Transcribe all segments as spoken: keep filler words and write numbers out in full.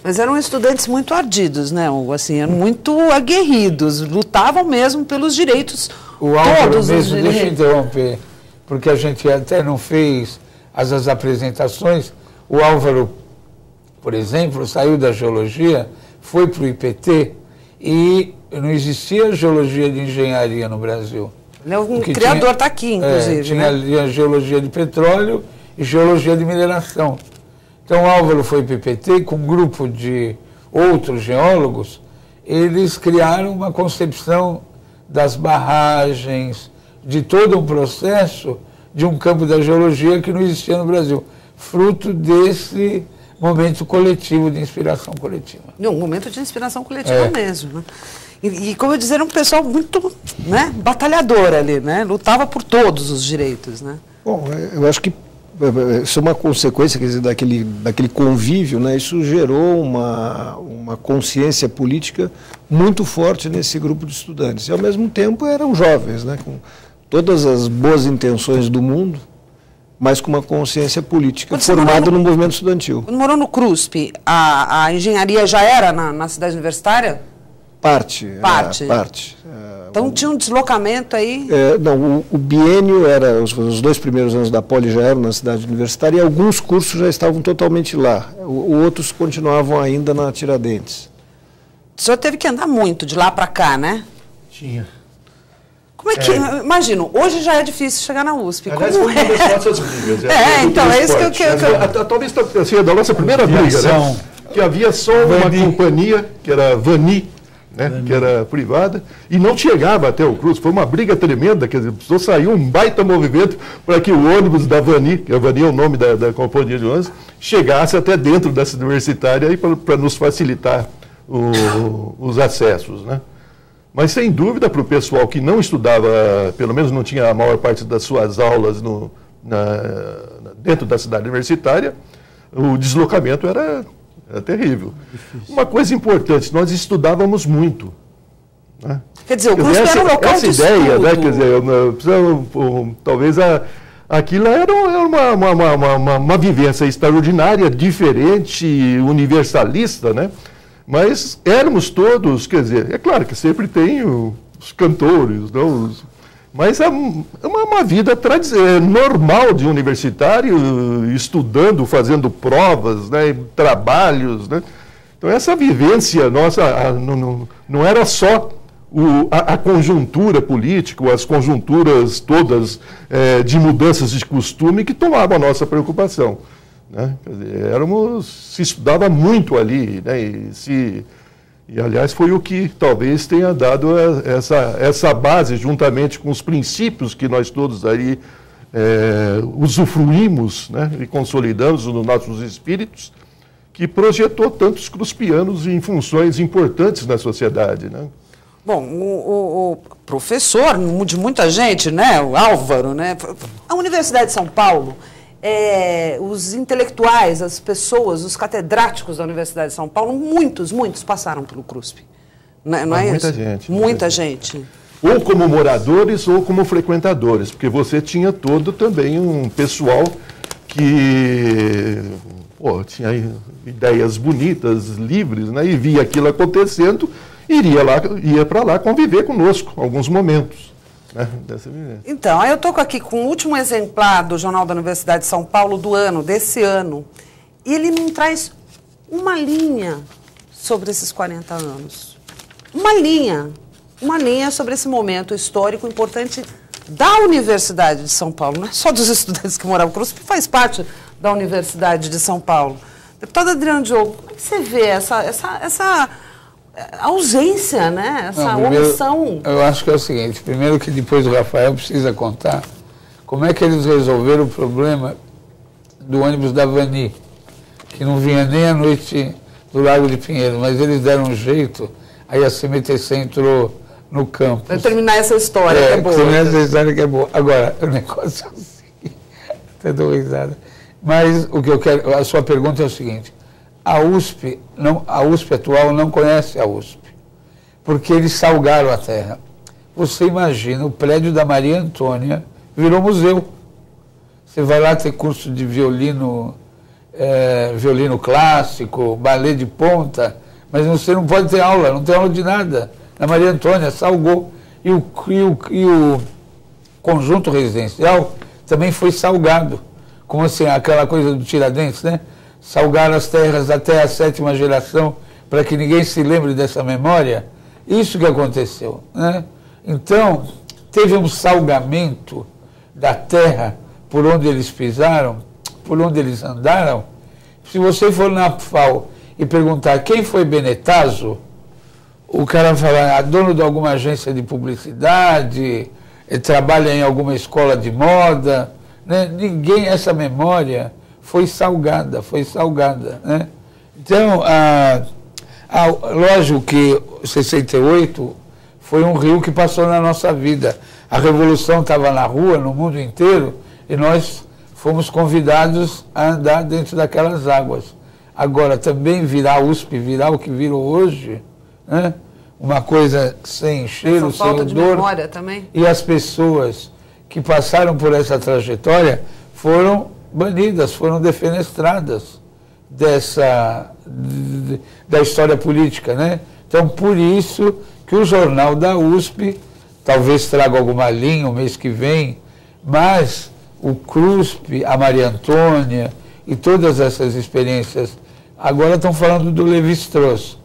Mas eram estudantes muito ardidos, né? Assim, eram muito aguerridos, lutavam mesmo pelos direitos. O Álvaro todos mesmo, os deixa eu direitos. interromper, porque a gente até não fez as, as apresentações. O Álvaro, por exemplo, saiu da geologia, foi para o I P T e não existia geologia de engenharia no Brasil. Ele é um criador, está aqui, inclusive. É, tinha né? a geologia de petróleo e geologia de mineração. Então, o Álvaro foi para o I P T com um grupo de outros geólogos, eles criaram uma concepção das barragens, de todo um processo de um campo da geologia que não existia no Brasil, fruto desse momento coletivo, de inspiração coletiva. Um momento de inspiração coletiva É. mesmo. Né? E, e, como eu dizia, era um pessoal muito, né, batalhador ali, né? Lutava por todos os direitos. Né? Bom, eu acho que isso é uma consequência, quer dizer, daquele, daquele convívio, né? Isso gerou uma, uma consciência política muito forte nesse grupo de estudantes. E, ao mesmo tempo, eram jovens, né? Com todas as boas intenções do mundo, mas com uma consciência política formada no, no movimento estudantil. Quando morou no CRUSP, a, a engenharia já era na, na cidade universitária? Parte. Parte. É, parte. Então tinha um deslocamento aí? É, não, o, o biênio era, os, os dois primeiros anos da Poli já eram na cidade universitária e alguns cursos já estavam totalmente lá. O, o outros continuavam ainda na Tiradentes. O senhor teve que andar muito de lá para cá, né? Tinha. Como é que... É. Imagino, hoje já é difícil chegar na U S P. Aliás, Como foi uma é? das nossas brigas. É, é então, é isso que eu quero... Que... Talvez assim, da nossa primeira briga, né? Que havia só uma Vani. companhia, que era Vani, né, que era privada, e não chegava até o Cruz. Foi uma briga tremenda, quer dizer, precisou sair um baita movimento para que o ônibus da Vani, que a Vani é o nome da, da companhia de ônibus, chegasse até dentro dessa universitária para nos facilitar o, os acessos, né? Mas, sem dúvida, para o pessoal que não estudava, pelo menos não tinha a maior parte das suas aulas no, na, dentro da cidade universitária, o deslocamento era... Era terrível. Difícil. Uma coisa importante, nós estudávamos muito. Né? Quer dizer, o curso era um local essa de ideia, estudo. Né, quer dizer, eu, talvez a, aquilo era uma, uma, uma, uma, uma vivência extraordinária, diferente, universalista, né? Mas éramos todos, quer dizer, é claro que sempre tem os cantores, não, os, mas é uma, uma vida normal de universitário, estudando, fazendo provas, né, trabalhos. Né? Então, essa vivência nossa a, não, não era só o, a, a conjuntura política, as conjunturas todas é, de mudanças de costume que tomavam a nossa preocupação. Né? Quer dizer, éramos, se estudava muito ali, né? e se... E, aliás, foi o que talvez tenha dado essa, essa base, juntamente com os princípios que nós todos aí é, usufruímos, né, e consolidamos nos nossos espíritos, que projetou tantos cruspianos em funções importantes na sociedade. Né? Bom, o, o, o professor de muita gente, né, o Álvaro, né, a Universidade de São Paulo... É, os intelectuais, as pessoas, os catedráticos da Universidade de São Paulo, muitos, muitos passaram pelo CRUSP. Não, não é muita isso? gente. Muita, muita gente. gente. Ou como moradores ou como frequentadores, porque você tinha todo também um pessoal que pô, tinha ideias bonitas, livres, né, e via aquilo acontecendo, iria lá, ia para lá conviver conosco alguns momentos. Então, aí eu estou aqui com o último exemplar do Jornal da Universidade de São Paulo do ano, desse ano, e ele me traz uma linha sobre esses quarenta anos. Uma linha, uma linha sobre esse momento histórico importante da Universidade de São Paulo, não é só dos estudantes que moravam no CRUSP, faz parte da Universidade de São Paulo. Deputado Adriano Diogo, como é que você vê essa... essa, essa a ausência, né? Essa Não, primeiro, omissão. Eu acho que é o seguinte, primeiro que depois o Rafael precisa contar como é que eles resolveram o problema do ônibus da Vani, que não vinha nem à noite do Lago de Pinheiro, mas eles deram um jeito, aí a C M T C entrou no campus. Para terminar essa história, é, que é boa. Terminar essa história que é boa. Agora, o negócio é o seguinte, até dou risada. Mas o que eu quero, a sua pergunta é o seguinte, A U S P, não, a U S P atual não conhece a U S P, porque eles salgaram a terra. Você imagina, o prédio da Maria Antônia virou museu. Você vai lá ter curso de violino é, violino clássico, balé de ponta, mas você não pode ter aula, não tem aula de nada. Na Maria Antônia, salgou. E o, e o, e o conjunto residencial também foi salgado. Como assim, aquela coisa do Tiradentes, né? Salgar as terras até a sétima geração, para que ninguém se lembre dessa memória. Isso que aconteceu, né? Então, teve um salgamento da terra por onde eles pisaram, por onde eles andaram. Se você for na F A O e perguntar quem foi Benetazo, o cara vai falar, ah, dono de alguma agência de publicidade, trabalha em alguma escola de moda, né? Ninguém, essa memória foi salgada, foi salgada, né? Então, a, a, lógico que sessenta e oito foi um rio que passou na nossa vida. A Revolução estava na rua, no mundo inteiro, e nós fomos convidados a andar dentro daquelas águas. Agora, também virar a U S P, virar o que virou hoje, né? Uma coisa sem cheiro, sem odor. Falta de memória também. E as pessoas que passaram por essa trajetória foram banidas, foram defenestradas dessa, de, da história política, né? Então, por isso que o jornal da U S P, talvez traga alguma linha o mês que vem, mas o CRUSP, a Maria Antônia e todas essas experiências, agora estão falando do Lévi-Strauss.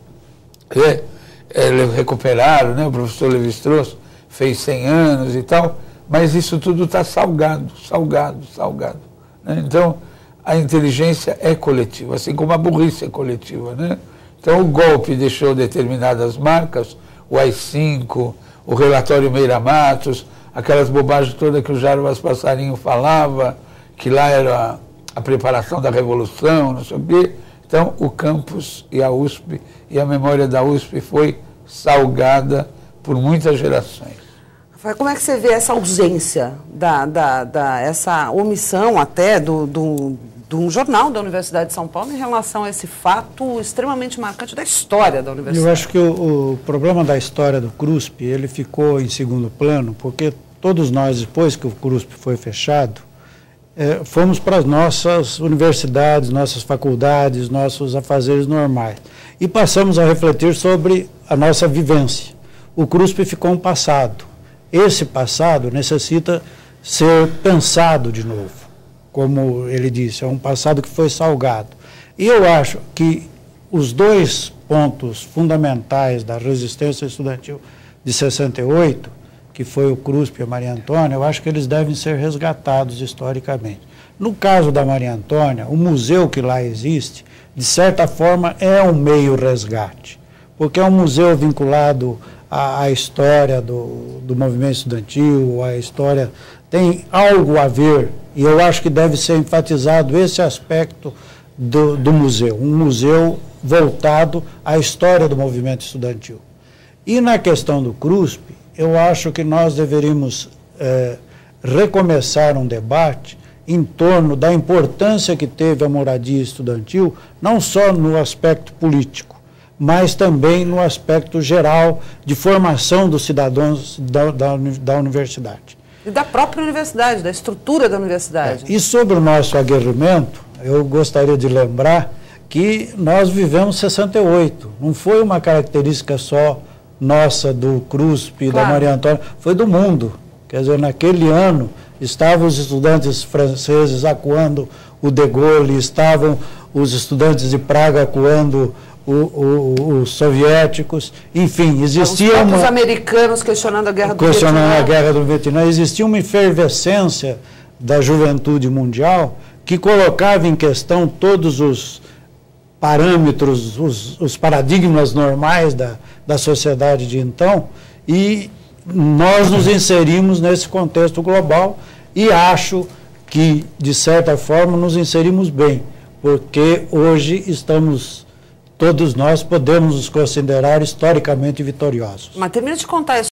É, é, recuperaram, né? O professor Lévi-Strauss fez cem anos e tal, mas isso tudo está salgado, salgado, salgado, né? Então, a inteligência é coletiva, assim como a burrice é coletiva, né? Então, o golpe deixou determinadas marcas, o A I cinco, o relatório Meira Matos, aquelas bobagens todas que o Jarbas Passarinho falava, que lá era a preparação da Revolução, não sei o quê. Então, o campus e a U S P, e a memória da U S P foi salgada por muitas gerações. Como é que você vê essa ausência, da, da, da, essa omissão até do, do, de um jornal da Universidade de São Paulo em relação a esse fato extremamente marcante da história da universidade? Eu acho que o, o problema da história do CRUSP, ele ficou em segundo plano, porque todos nós, depois que o CRUSP foi fechado, é, fomos para as nossas universidades, nossas faculdades, nossos afazeres normais. E passamos a refletir sobre a nossa vivência. O CRUSP ficou um passado. Esse passado necessita ser pensado de novo. Como ele disse, é um passado que foi salgado. E eu acho que os dois pontos fundamentais da resistência estudantil de sessenta e oito, que foi o CRUSP e a Maria Antônia, eu acho que eles devem ser resgatados historicamente. No caso da Maria Antônia, o museu que lá existe, de certa forma, é um meio resgate, porque é um museu vinculado à, à história do, do movimento estudantil, a história tem algo a ver, e eu acho que deve ser enfatizado esse aspecto do, do museu, um museu voltado à história do movimento estudantil. E na questão do CRUSP, eu acho que nós deveríamos é, recomeçar um debate em torno da importância que teve a moradia estudantil, não só no aspecto político, mas também no aspecto geral de formação dos cidadãos da, da, da universidade. E da própria universidade, da estrutura da universidade. É, e sobre o nosso aguerrimento, eu gostaria de lembrar que nós vivemos sessenta e oito, não foi uma característica só nossa do CRUSP e claro. Da Maria Antônia, foi do mundo. Quer dizer, naquele ano estavam os estudantes franceses acuando o de Gaulle, estavam os estudantes de Praga acuando o, o, os soviéticos, enfim, existia uma... Os uma, americanos questionando a guerra do questionando Vietnã. a guerra do Vietnã. Existia uma efervescência da juventude mundial que colocava em questão todos os parâmetros, os, os paradigmas normais da, da sociedade de então, e nós nos inserimos nesse contexto global e acho que, de certa forma, nos inserimos bem, porque hoje estamos, todos nós podemos nos considerar historicamente vitoriosos. Mas termina de contar isso.